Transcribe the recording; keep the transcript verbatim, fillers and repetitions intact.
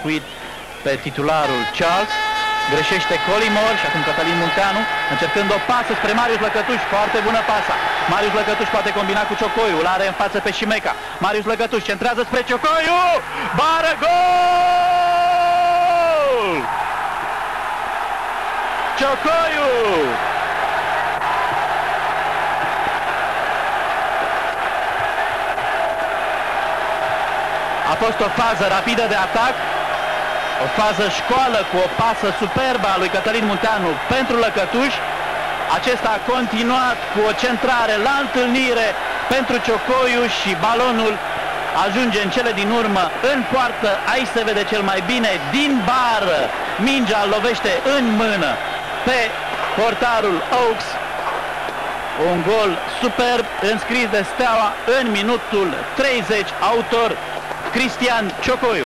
înlocuit pe titularul Charles. Greșește Colimor și acum Cătălin Munteanu încercând o pasă spre Marius Lăcătuș. Foarte bună pasa. Marius Lăcătuș poate combina cu Ciocoiu. Îl are în față pe Șimeca. Marius Lăcătuș centrează spre Ciocoiu. Bară, gol! Ciocoiu! A fost o fază rapidă de atac, o fază școală cu o pasă superbă a lui Cătălin Munteanu pentru Lăcătuș. Acesta a continuat cu o centrare la întâlnire pentru Ciocoiu și balonul ajunge în cele din urmă în poartă. Aici se vede cel mai bine din bară. Mingea îl lovește în mână pe portarul Oaks. Un gol superb înscris de Steaua în minutul treizeci, autor Cristian Ciocoiu.